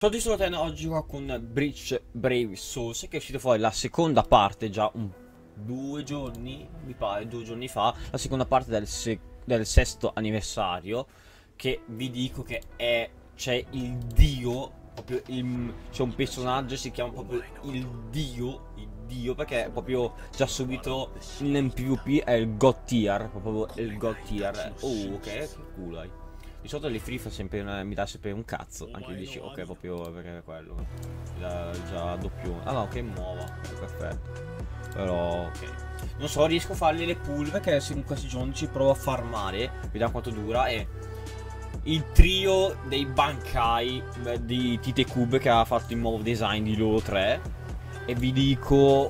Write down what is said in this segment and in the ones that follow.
Ciao a tutti, sono Ten, oggi qua con Breach Brave Souls, che è uscita fuori la seconda parte già 2 giorni, mi pare, 2 giorni fa, la seconda parte del sesto anniversario, che vi dico che c'è il dio, proprio c'è un personaggio, si chiama proprio il dio, perché proprio già subito in PvP è il God Tier, proprio il God Tier. Oh, ok, che culo hai. Di solito le free fa sempre mi dà sempre un cazzo. Anche dici, ok, proprio perché è quello. Già doppio. Ah no, che muova. Perfetto. Però, ok. Non so, riesco a fargli le pull perché se in questi giorni ci provo a farmare. Vediamo quanto dura. E il trio dei Bankai di Tite Cube che ha fatto il nuovo design di loro tre. E vi dico.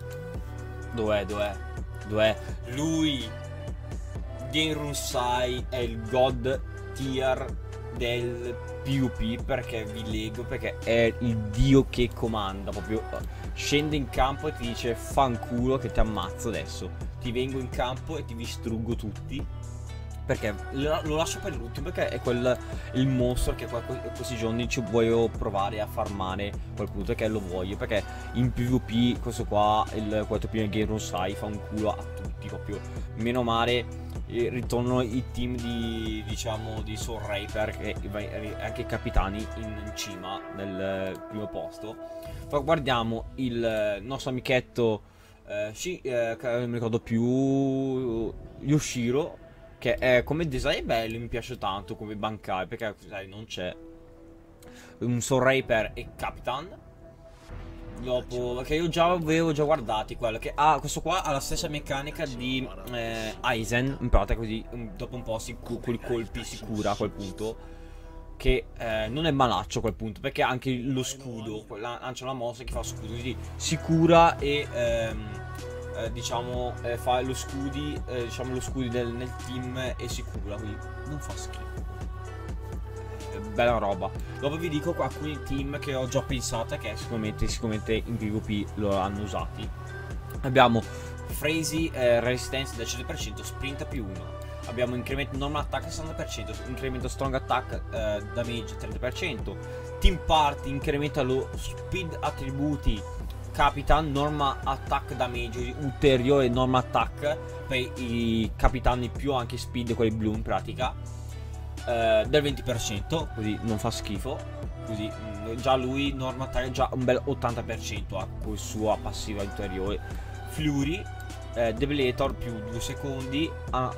Dov'è? Lui, Genrunsai, è il God Tier del PvP, perché vi leggo, perché è il dio che comanda, proprio scende in campo e ti dice fanculo che ti ammazzo adesso, ti vengo in campo e ti distruggo tutti, perché lo lascio per l'ultimo, perché è il mostro che questi giorni ci voglio provare a farmare qualcuno, perché lo voglio, perché in PvP questo qua, il 4 primo Genrunsai, fa un culo a tutti, proprio meno male. Ritornano i team di Soul Reaper e anche i capitani in cima nel primo posto. Poi guardiamo il nostro amichetto, non mi ricordo più, Yoshiro, che è, come design è bello, mi piace tanto come Bankai, perché sai, non c'è un Soul Reaper e Capitan. Dopo, che io già avevo guardati quello che questo qua ha la stessa meccanica di Aizen, in pratica, così dopo un po' con i colpi si cura a quel punto, che non è malaccio a quel punto, perché anche lo scudo, lancia una mossa che fa scudo, così si cura e diciamo fa lo scudi, lo scudi nel team e si cura, quindi non fa schifo. Bella roba. Dopo vi dico alcuni team che ho già pensato, che sicuramente in PvP lo hanno usati. Abbiamo Phrazy, Resistance del 100%, Sprint più 1. Abbiamo incremento normal attack 60%, incremento strong attack damage 30%. Team Party incrementa lo speed attributi Capitan, normal attack damage ulteriore normal attack per i capitani più anche speed, quelli blu in pratica. Del 20%, così non fa schifo. Così già lui normal attack già un bel 80% ha con sua passiva ulteriore. Flurry, Debilator più 2 secondi,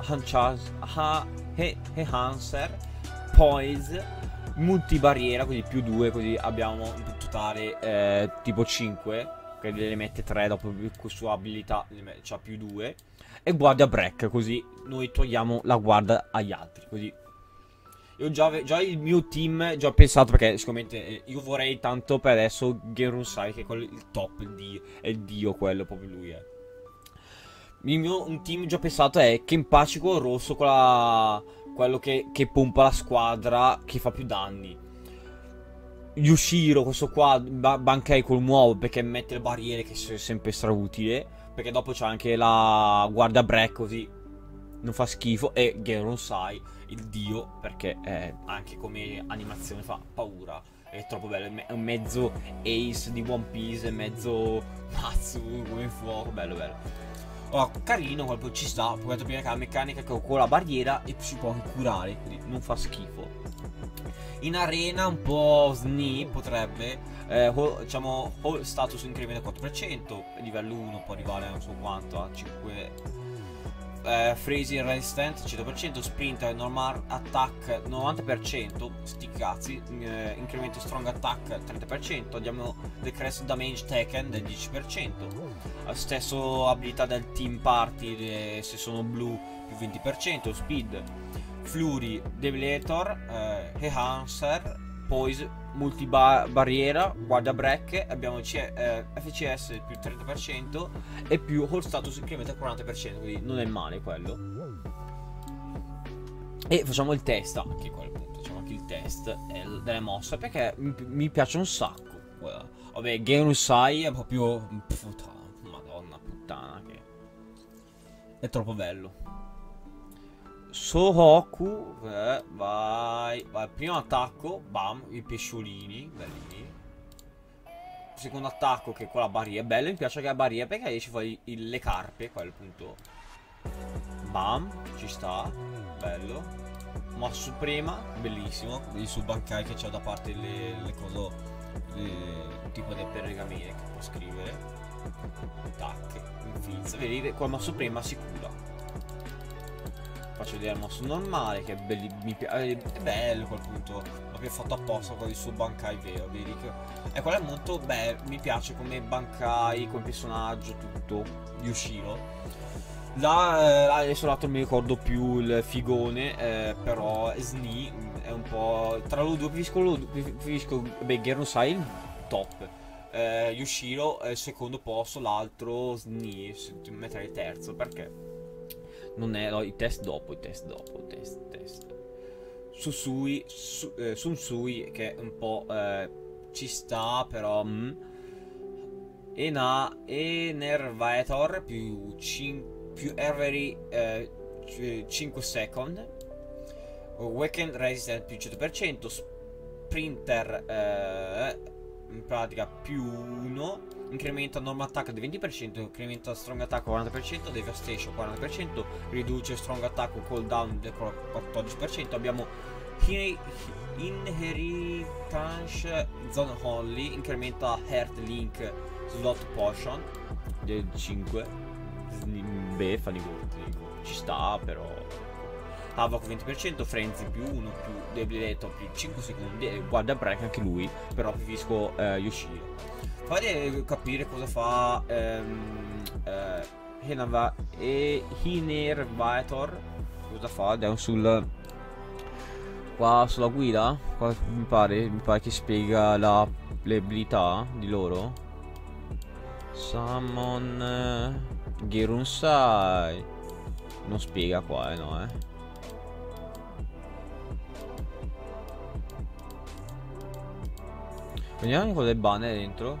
Enhancer, Poise, multibarriera, così più 2, così abbiamo in totale tipo 5, che le mette 3 dopo con sua abilità, c'ha più 2. E guardia break, così noi togliamo la guardia agli altri, così. Io già il mio team già ho pensato, perché sicuramente io vorrei tanto per adesso Genrunsai, che è quello, il top, è il dio quello, proprio lui è. Un team già pensato è Kenpachiko rosso, quello che pompa la squadra, che fa più danni. Yushiro, questo qua, Bankai col nuovo, perché mette le barriere, che è sempre strautile, perché dopo c'è anche la guardia break, così non fa schifo. E Genrunsai, il dio, perché anche come animazione fa paura, è troppo bello, è un mezzo Ace di One Piece, mezzo Matsu come fuoco, bello. Allora, carino, quello ci sta, poi capire che ha la meccanica che con la barriera e si può anche curare, quindi non fa schifo. In arena un po' SNI potrebbe, diciamo, status incremento 4%, livello 1 può arrivare non so quanto, a 5. Phrazy Resistant 100%, Sprint Normal Attack 90%, sti cazzi, incremento Strong Attack 30%, abbiamo Decrease Damage Taken del 10%, stesso abilità del Team Party se sono blu più 20%, Speed, Flurry, Debilator, Enhancer, Poise, multibarriera, guardia break, abbiamo FCS più 30% e più Hold Status incrementa al 40%, quindi non è male quello. E facciamo il test anche a quel punto, facciamo anche il test delle mosse, perché mi piace un sacco. Vabbè, Genrunsai è proprio madonna puttana, che è troppo bello. Sohoku, vai, primo attacco, bam, i pesciolini, bellini. Secondo attacco che con la barriera, bello, mi piace che la barriera perché esce fuori le carpe, quello appunto. Bam, ci sta, bello. Mossa suprema, bellissimo, il suo Bankai che c'ha da parte le cose, tipo dei pergamene che può scrivere. Tac, infilza, vedi, con la mossa suprema si cura. Faccio vedere il mosso normale che è, è bello quel punto. L'ho fatto apposta con il suo Bankai vero, vedi che... E quello è molto bello, mi piace come Bankai, come personaggio, tutto, Yoshiro. Là, adesso l'altro non mi ricordo più il figone, però Sni è un po'... Tra loro due preferisco Begheru Sai il top. Yoshiro è il secondo posto, l'altro Sni, metterei il terzo, perché... Non è, no, i test dopo, test. Sun Sui che un po' ci sta, però Enervator più every 5 second. Weekend Resistance più 100%. Sprinter in pratica più 1. Incrementa normal attack di 20%, incrementa strong attack 40%, devastation 40%, riduce strong attack cooldown del 14%. Abbiamo inheritance zone only, incrementa heart link slot potion del 5. Beh, fa ci sta, però Havoc 20%, Frenzy più 1, più debiletto più 5 secondi e guarda break anche lui, però preferisco Yoshiro. Fate capire cosa fa Hinervator. Cosa fa? Andiamo qua sulla guida. Qua mi pare che spiega le abilità di loro. Summon Gerunsai. Non spiega qua, no, Vediamo cosa è banner dentro.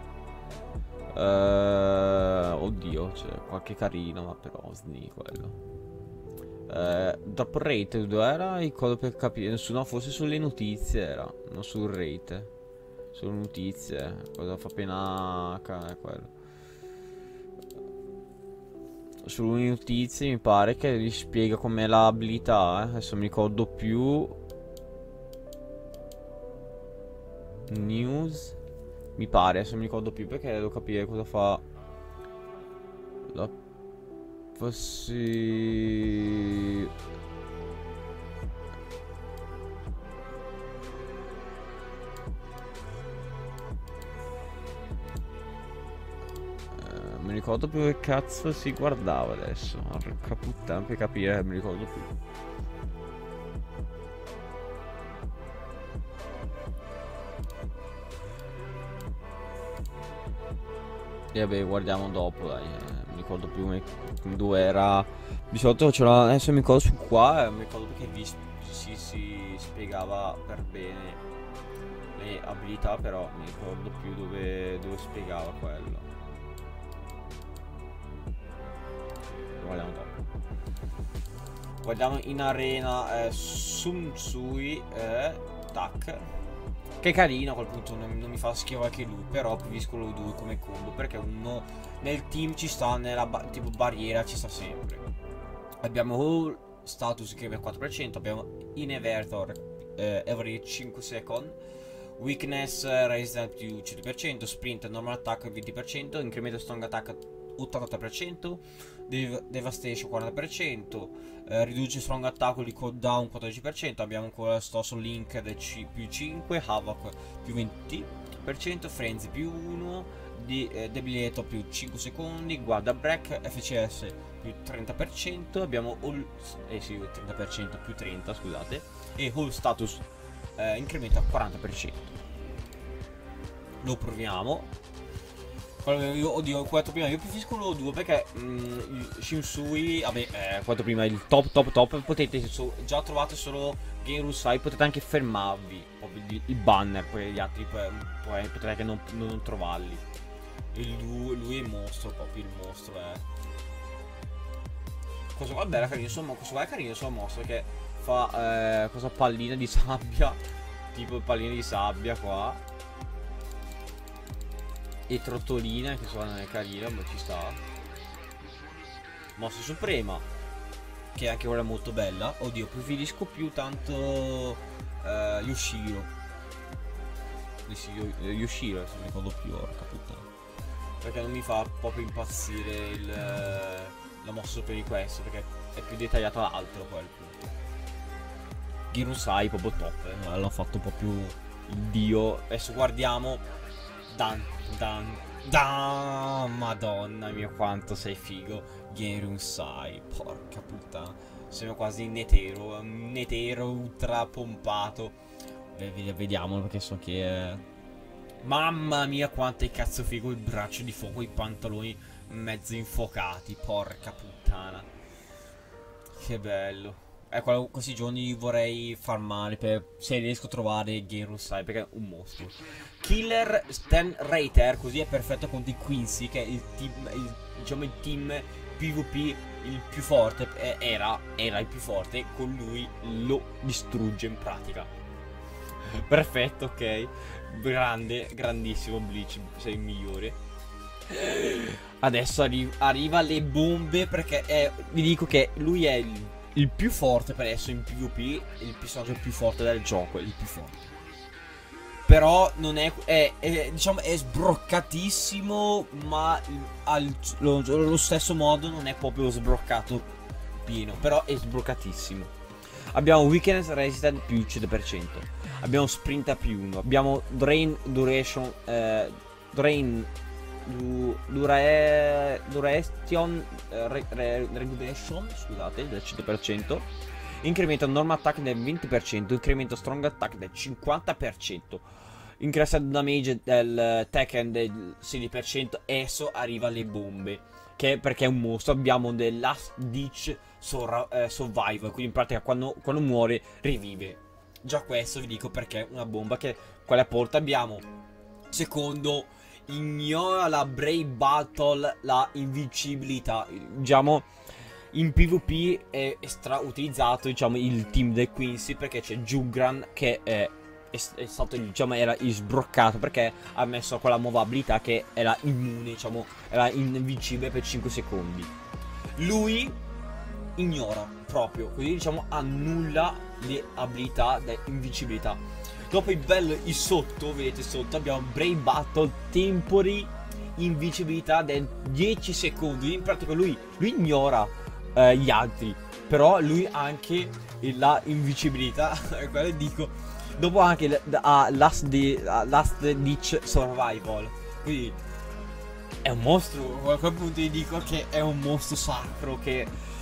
Oddio, c'è qualche carino, ma però Sni quello. Drop rate, dove era il codo per capire? No, forse sulle notizie era, non sul rate. Sulle notizie, cosa fa appena quello. Sulle notizie mi pare che vi spiega com'è l'abilità, adesso mi ricordo più. News. Mi pare, adesso mi ricordo più perché devo capire cosa fa. La mi ricordo più che cazzo si guardava adesso. Porca puttana, per capire, mi ricordo più. E vabbè, guardiamo dopo, dai. Mi ricordo più dove era. Di solito ce l'ho. Adesso mi ricordo su qua. Mi ricordo perché si spiegava per bene le abilità. Però mi ricordo più dove spiegava quello. Guardiamo dopo. Guardiamo in arena Sun Sui tac. Che carino, a quel punto non mi fa schifo anche lui. Però preferisco loro due come combo, perché uno nel team ci sta, nella tipo barriera ci sta sempre. Abbiamo All Status che è 4%. Abbiamo Invertor every 5 second. Weakness Resistance più 100%. Sprint normal attack 20%. Incremento strong attack 88%. Devastation 40%. Riduce strong attack di cooldown 14%. Abbiamo ancora Stosso Link del più 5. Havoc più 20%. Frenzy più 1. Debilietto più 5 secondi. Guarda break. FCS più 30%. Abbiamo all, sì, 30% più 30, scusate. E All Status incrementa 40%. Lo proviamo. Oddio, quanto prima io preferisco loro due perché Shinsui, vabbè, quanto prima il top. Potete già trovate solo Gerusai, potete anche fermarvi il banner, poi gli altri potete anche non trovarli. Lui è il mostro, proprio il mostro, Cosa guarda, era carino, questo qua è carino, sua mossa che fa cosa palline di sabbia. Tipo palline di sabbia qua. E trottoline che sono carine, ma ci sta. Mossa suprema, che anche quella è molto bella. Oddio, preferisco più tanto Yoshiro. Yoshiro, se non ricordo più, porca puttana. Perché non mi fa proprio impazzire la mossa suprema di questo, perché è più dettagliato l'altro poi al punto. Girusai proprio top, l'hanno fatto proprio il dio. Adesso guardiamo Madonna mia quanto sei figo Girusai, porca puttana. Sembra quasi un netero ultra pompato. Vediamolo perché so che è... Mamma mia quanto è cazzo figo il braccio di fuoco, i pantaloni mezzo infuocati, porca puttana. Che bello. Questi giorni vorrei farmare se riesco a trovare Girusai, perché è un mostro. Killer Stan Rater, così è perfetto contro i Quincy, che è il team, diciamo il team PvP il più forte, era il più forte, con lui lo distrugge in pratica. Perfetto, ok. Grandissimo Bleach, sei il migliore. Adesso arriva le bombe, perché vi dico che lui è il più forte per adesso in PvP, il personaggio più forte del gioco, il più forte. Però non diciamo è sbroccatissimo, ma allo stesso modo non è proprio sbroccato pieno, però è sbroccatissimo. Abbiamo Weakness Resistant più 100%, abbiamo Sprint più 1, abbiamo Drain Duration, Duration Regulation, scusate, del 100%, incremento Normal Attack del 20%, incremento Strong Attack del 50%, increase Damage del Tekken del 16%, e adesso arriva le bombe, che perché è un mostro. Abbiamo del Last Ditch Survival, quindi in pratica quando muore rivive. Già questo vi dico perché è una bomba, che quale porta abbiamo. Secondo, ignora la Brave Battle, la invincibilità. Diciamo in PvP è utilizzato, diciamo, il team del Quincy, perché c'è Jugran che è stato, diciamo, era sbroccato perché ha messo quella nuova abilità che era immune, diciamo, era invincibile per 5 secondi. Lui ignora proprio, quindi diciamo annulla le abilità dell'invincibilità. Dopo il sotto, vedete sotto, abbiamo Brave Battle, Temporary invincibilità del 10 secondi. In pratica lui ignora gli altri, però lui ha anche la invincibilità. Quello dico. Dopo anche Last Ditch Survival. Quindi è un mostro. A quel punto vi dico che è un mostro sacro, che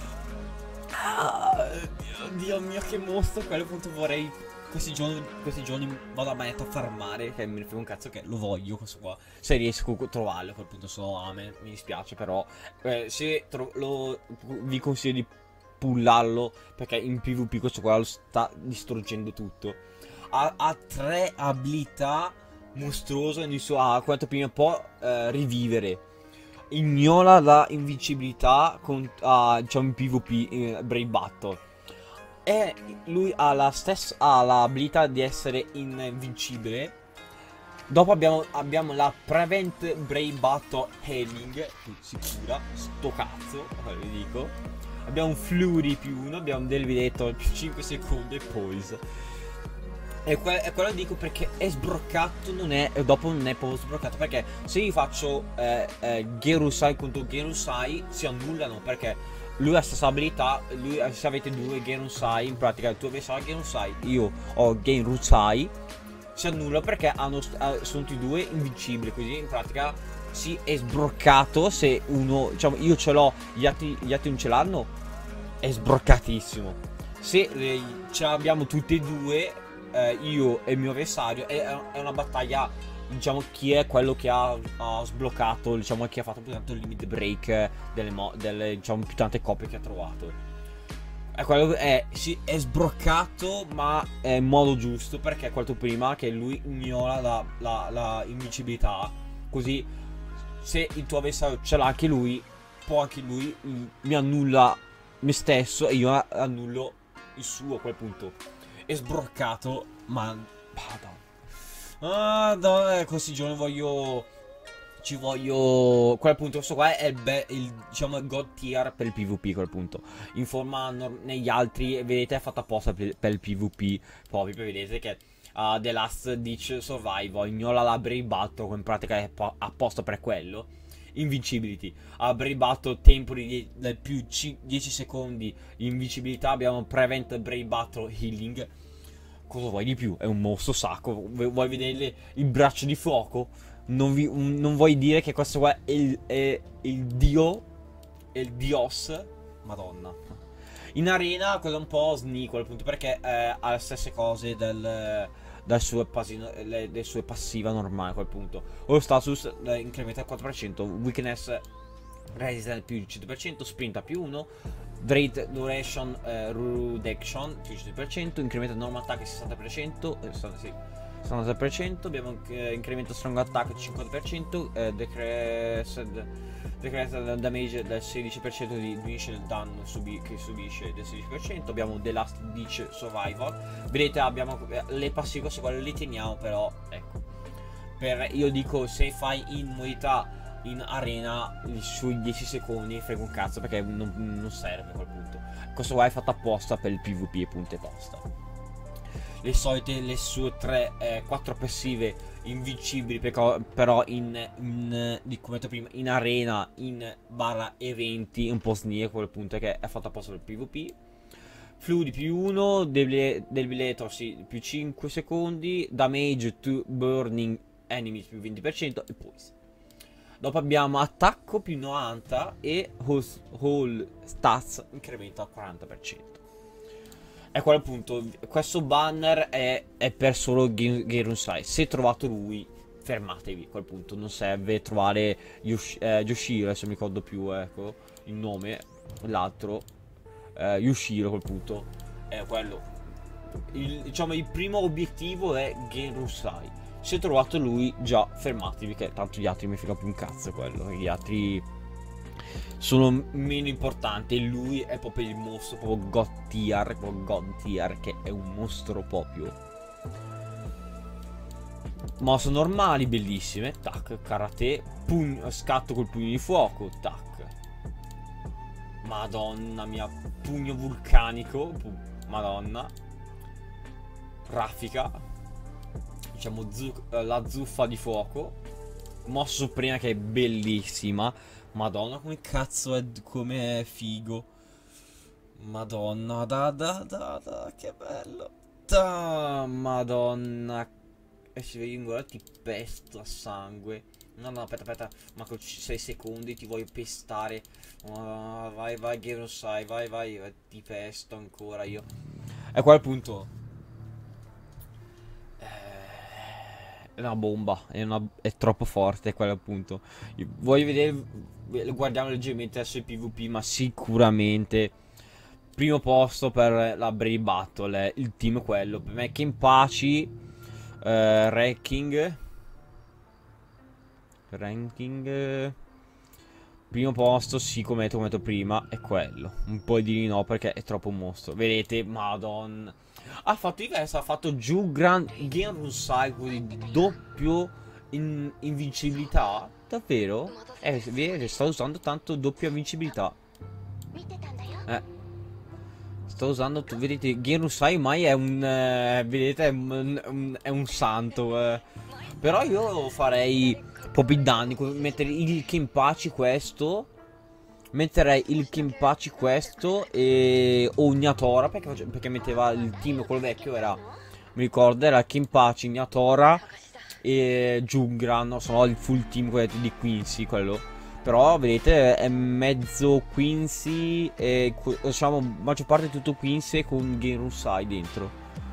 Dio mio, che mostro. A quel punto vorrei questi giorni vado a manetta a farmare, che mi frega un cazzo, che lo voglio questo qua. Se riesco a trovarlo, a quel punto sono ame, mi dispiace, però se vi consiglio di pullarlo, perché in PvP questo qua lo sta distruggendo tutto. Ha 3 abilità mostruose, a quanto prima può rivivere. Ignora la invincibilità diciamo in PvP, Brave Battle. E lui ha l'abilità di essere invincibile. Dopo abbiamo la Prevent Brave Battle Healing, sicura, sto cazzo, vi dico. Abbiamo un Flurry più 1, abbiamo un Delviretto più 5 secondi e Poise. E quello dico perché è sbroccato, dopo non è proprio sbroccato, perché se io faccio Girusai contro Girusai si annullano, perché lui ha la stessa abilità. Se avete due Girusai, in pratica tu avessi Girusai, io ho Girusai, si annulla perché sono tutti due invincibili, così in pratica si è sbroccato. Se uno, diciamo, io ce l'ho, gli altri non ce l'hanno, è sbroccatissimo. Se ce l'abbiamo tutti e due, io e il mio avversario, è una battaglia, diciamo, chi è quello che ha sbloccato, diciamo, chi ha fatto più tanto il limit break delle diciamo più tante coppie che ha trovato. Quello è sbroccato, ma è in modo giusto, perché quanto prima che lui ignora la invincibilità, così se il tuo avversario ce l'ha anche lui, può anche lui mi annulla me stesso e io annullo il suo a quel punto. È sbroccato, ma questi giorni voglio... Ci voglio... A quel punto, questo qua è diciamo, il God tier per il PvP a quel punto. In forma negli altri, vedete, è fatto apposta per il PvP. Proprio, vedete che The Last Ditch Survival ignola la Brave Battle, in pratica è apposta per quello. Invincibility. A Brave Battle tempo di più 10 secondi. Invincibilità, abbiamo Prevent Brave Battle Healing. Cosa vuoi di più? È un mostro sacco. Vuoi vedere il braccio di fuoco? Non vuoi dire che questo qua è il dio? È il dios? Madonna. In arena quello è un po' sneak al punto, perché ha le stesse cose del sue passiva normale a quel punto. O status incrementa il 4%, weakness resistance più il 100%, sprint a più 1, Rate Duration Reduction più 100%, incrementa normal attack il 60%, 60%, abbiamo incremento strong attack il 50%, decreased damage del 16%, diminuisce il danno che subisce del 16%, abbiamo The Last Ditch Survival, vedete abbiamo le passive, queste qua le teniamo, però ecco, io dico, se fai in modalità in arena sui 10 secondi frega un cazzo, perché non serve a quel punto. Questo qua è fatto apposta per il PvP e punto e basta. Le solite, le sue 4 passive invincibili, però come detto prima, in arena, in barra eventi, un po' sneak a quel punto, che è fatto apposta per il PvP. Fluidi più 1, debilitator sì, più 5 secondi, damage to burning enemies più 20% e poison. Dopo abbiamo attacco più 90 e whole stats incrementa al 40%. E a quel punto questo banner è per solo Gerunzai. Se trovate lui, fermatevi a quel punto. Non serve trovare Yoshiro, adesso mi ricordo più, ecco, il nome. L'altro Yoshiro a quel punto è quello. Diciamo il primo obiettivo è Gerunzai. Se trovate lui, già fermatevi, che tanto gli altri mi frega più un cazzo quello. Gli altri sono meno importanti. Lui è proprio il mostro, proprio God tier, che è un mostro proprio. Mosse normali, bellissime. Tac, karate, scatto col pugno di fuoco. Tac. Madonna mia, pugno vulcanico. Madonna. Raffica. Diciamo la zuffa di fuoco. Mossa suprema che è bellissima. Madonna, come cazzo è, come è figo. Madonna, che bello. Madonna. E si vede in gola, ti pesto a sangue. No, aspetta, ma con 6 secondi ti voglio pestare. Vai, Gerosai, vai, ti pesto ancora io. E qua il punto. È una bomba, è troppo forte quello appunto. Voglio vedere, guardiamo leggermente adesso il PvP, ma sicuramente primo posto per la Brave Battle, il team quello. Per me Kenpachi, ranking, primo posto, sì, come ho detto prima, è quello. Un po' di no, perché è troppo un mostro. Vedete, madonna. Ha fatto diverso, ha fatto giù Genrusai di doppio invincibilità. Davvero? Vedete, sta usando tanto doppia invincibilità. Sta usando, vedete, Genrusai mai è un vedete, è un santo. Però io farei proprio i danni, mettere il Kenpachi questo. Metterei il Kenpachi questo e Ognatora, perché metteva il team, quello vecchio era, mi ricordo, era Kenpachi, Ognatora e Jungran, sono il full team di Quincy, quello. Però vedete è mezzo Quincy e diciamo maggior parte tutto Quincy con Genrusai dentro.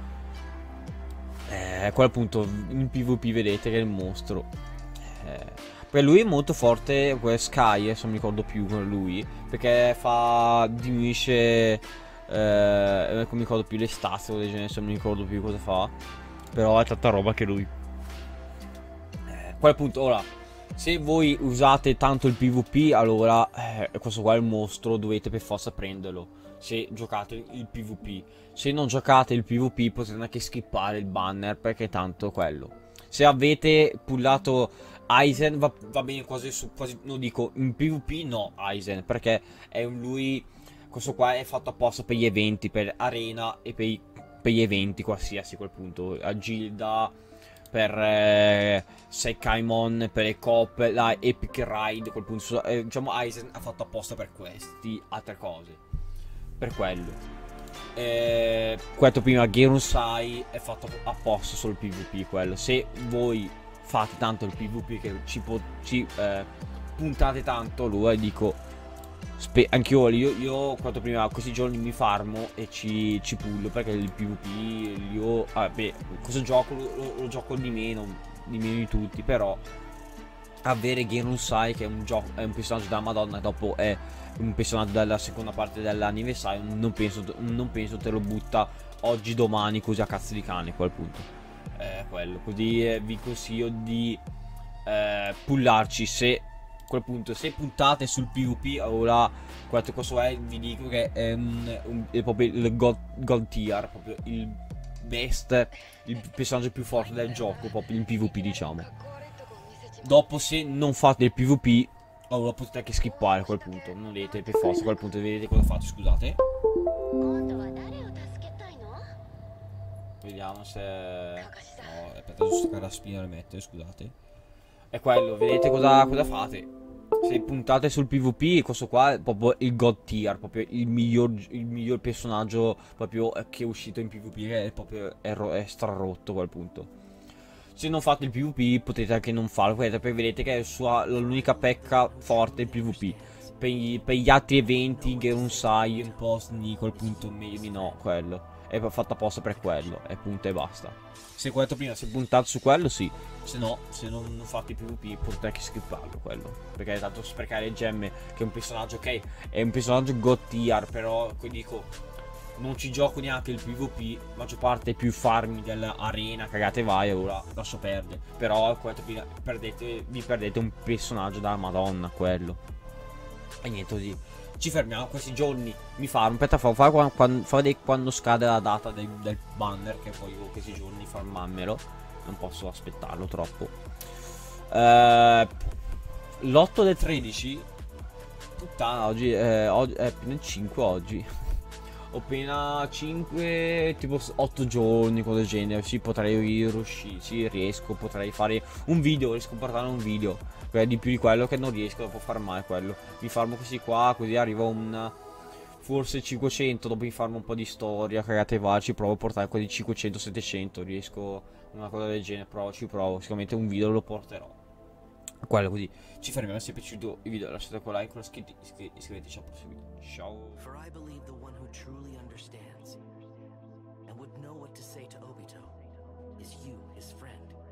Quello appunto in PvP vedete che è il mostro. Poi lui è molto forte, Sky, se non mi ricordo più con lui, perché diminuisce, non mi ricordo più le stats o del genere, se non mi ricordo più cosa fa, però è tanta roba che lui. Poi appunto, ora, Se voi usate tanto il PvP, allora questo qua è il mostro, dovete per forza prenderlo. Se giocate il PvP. Se non giocate il PvP potete anche skippare il banner, perché tanto quello. Se avete pullato Aizen va bene quasi su, quasi, non dico, in PvP no Aizen, perché è lui, questo qua è fatto apposta per gli eventi, per Arena e per gli eventi qualsiasi a quel punto. A Gilda, per Sekaimon, per le coppe, la Epic Ride, quel punto, diciamo Aizen ha fatto apposta per questi, altre cose, per quello. Questo prima Geronsai è fatto apposta solo il PvP quello. Se voi fate tanto il PvP che ci puntate tanto, allora dico anche io quanto prima questi giorni mi farmo e ci pullo, perché il PvP io questo gioco lo gioco di meno di tutti, però avere Geronsai, che è è un personaggio della Madonna, dopo è un personaggio della seconda parte dell'anniversario, non penso te lo butta oggi domani così a cazzo di cane quel punto. Quello così vi consiglio di pullarci. Se quel punto, se puntate sul PvP, allora questo è, vi dico che è proprio il God tier, proprio il best, il personaggio più forte del gioco, proprio in PvP, diciamo. Dopo, se non fate il PvP, allora potete anche skippare a quel punto. Non vedete per forza a quel punto, vedete cosa fate, scusate. Vediamo se... No, aspetta, giusto che la spina le mette, scusate. È quello, vedete cosa fate. Se puntate sul PvP, questo qua è proprio il God tier, proprio il miglior personaggio proprio che è uscito in PvP, è proprio è strarotto a quel punto. Se non fate il PvP potete anche non farlo, perché vedete che è l'unica pecca forte il PvP. Per gli altri eventi, Geronsai, un po' Sneak, al punto meglio di no, quello. È fatto apposta per quello, e punto e basta. Se come ho detto prima, se puntate su quello sì. Se no, se non fate il PvP potete anche skipparlo quello. Perché tanto sprecare le gemme, che è un personaggio, ok, è un personaggio God tier, però dico... Non ci gioco neanche il PvP, maggior parte più farmi dell'arena, cagate vai, ora lascio perdere. Però vi perdete un personaggio dalla Madonna, quello. E niente, così ci fermiamo questi giorni. Mi farmo, aspetta, quando scade la data del banner, che poi io questi giorni farmammelo. Non posso aspettarlo troppo. L'8 del 13. Puttana, oggi è appena il 5 oggi. Ho appena 5, tipo 8 giorni, cose del genere. Sì, potrei riuscire, sì, riesco, potrei fare un video, riesco a portare un video. Di più di quello che non riesco, dopo far male quello. Mi farmo questi qua, così arrivo a un... Forse 500, dopo mi farmo un po' di storia, cagate va, ci provo a portare quasi 500-700, riesco una cosa del genere, ci provo, sicuramente un video lo porterò. Quello così. Ci fermiamo, se vi è piaciuto il video lasciate un like, iscriveteci al prossimo video. Ciao. Truly understands and would know what to say to Obito is you, his friend.